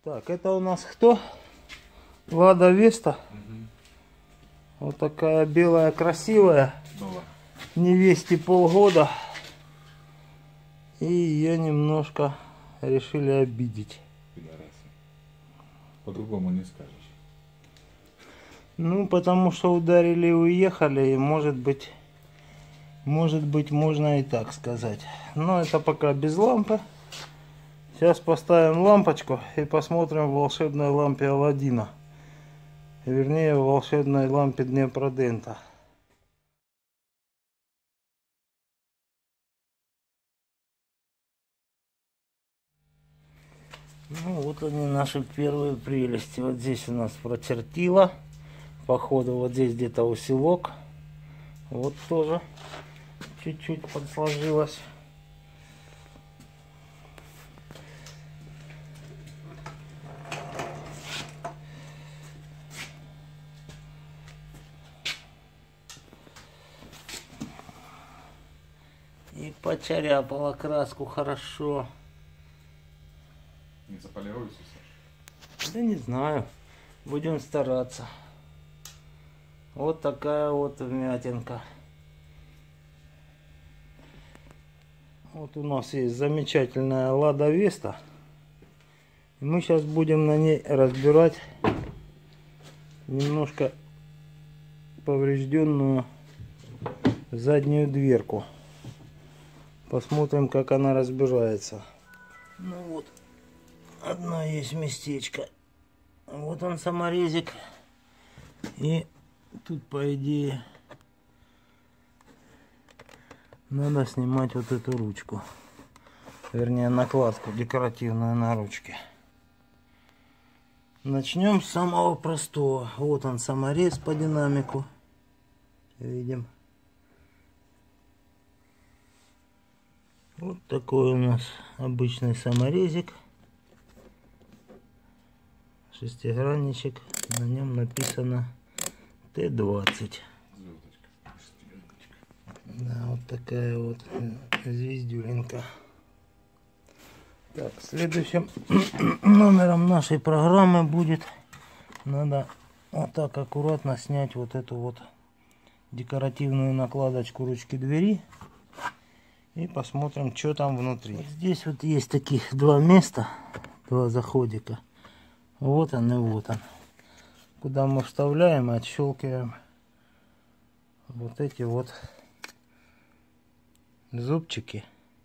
Так, это у нас кто? Лада Веста. Вот такая белая, красивая. Невесте полгода. И ее немножко решили обидеть. Пидорасы. По-другому не скажешь. Ну, потому что ударили и уехали. И может быть, можно и так сказать. Но это пока без лампы. Сейчас поставим лампочку и посмотрим в волшебной лампе Аладдина. Вернее, в волшебной лампе Днепродента. Ну вот они, наши первые прелести. Вот здесь у нас прочертила. Походу вот здесь где-то усилок. Вот тоже чуть-чуть подсложилось. И почаряпала краску хорошо. Не заполируйся, Саша. Да не знаю. Будем стараться. Вот такая вот вмятинка. Вот у нас есть замечательная Лада Веста. И мы сейчас будем на ней разбирать немножко поврежденную заднюю дверку. Посмотрим, как она разбирается. Ну вот, одно есть местечко. Вот он, саморезик. И тут, по идее, надо снимать вот эту ручку. Вернее, накладку декоративную на ручке. Начнем с самого простого. Вот он, саморез по динамику. Видим. Вот такой у нас обычный саморезик. Шестигранничек. На нем написано Т-20. Да, вот такая вот звездюленька. Так, следующим номером нашей программы будет, надо вот так аккуратно снять вот эту вот декоративную накладочку ручки двери. И посмотрим, что там внутри. Вот здесь вот есть таких два места, два заходика. Вот он и вот он. Куда мы вставляем и отщелкиваем вот эти вот зубчики.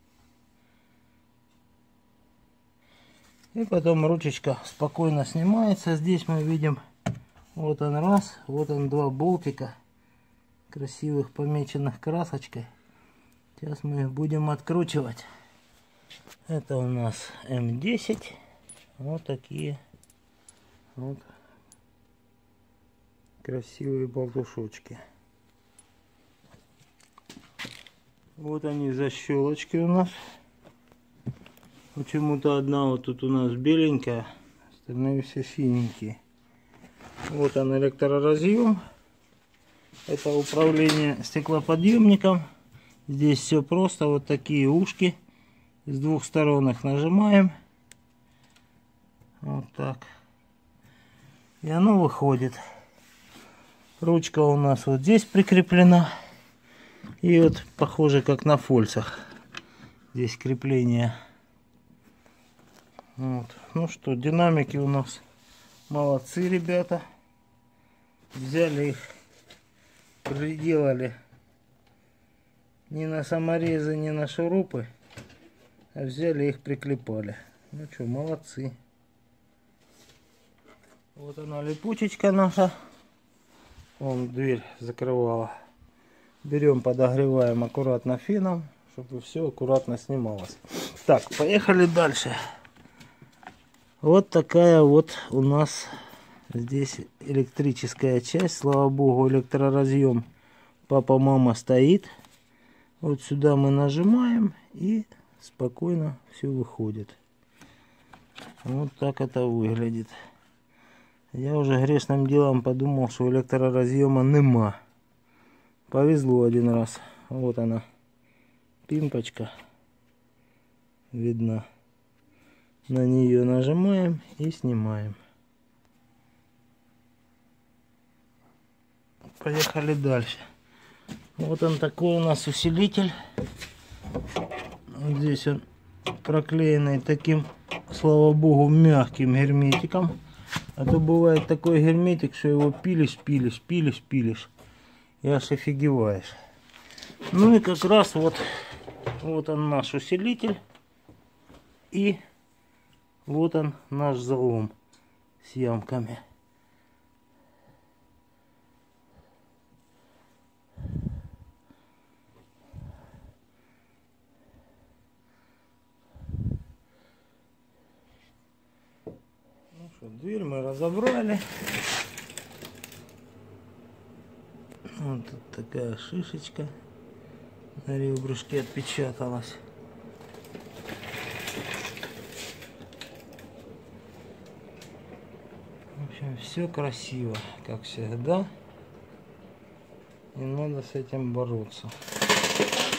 И потом ручечка спокойно снимается. Здесь мы видим, вот он раз, вот он два болтика, красивых, помеченных красочкой. Сейчас мы их будем откручивать. Это у нас М10. Вот такие вот красивые болтушочки. Вот они, защелочки у нас. Почему-то одна вот тут у нас беленькая, остальные все синенькие. Вот он, электроразъем. Это управление стеклоподъемником. Здесь все просто, вот такие ушки. С двух сторон их нажимаем. Вот так. И оно выходит. Ручка у нас вот здесь прикреплена. И вот похоже как на фольцах. Здесь крепление. Вот. Ну что, динамики у нас молодцы, ребята. Взяли их, приделали не на саморезы, не на шурупы, а взяли их, приклепали. Ну что, молодцы. Вот она, липучечка наша. Вон дверь закрывала. Берем, подогреваем аккуратно феном, чтобы все аккуратно снималось. Так, поехали дальше. Вот такая вот у нас здесь электрическая часть. Слава богу, электроразъем папа-мама стоит. Вот сюда мы нажимаем, и спокойно все выходит. Вот так это выглядит. Я уже грешным делом подумал, что электроразъема нема. Повезло один раз. Вот она, пимпочка видна. На нее нажимаем и снимаем. Поехали дальше. Вот он такой у нас усилитель. Здесь он проклеенный таким, слава богу, мягким герметиком. А то бывает такой герметик, что его пилишь и аж офигеваешь. Ну и как раз вот он наш усилитель. И вот он наш залом с ямками. Ну что, дверь мы разобрали. Вот тут такая шишечка на ребрышке отпечаталась. В общем, все красиво, как всегда. И надо с этим бороться.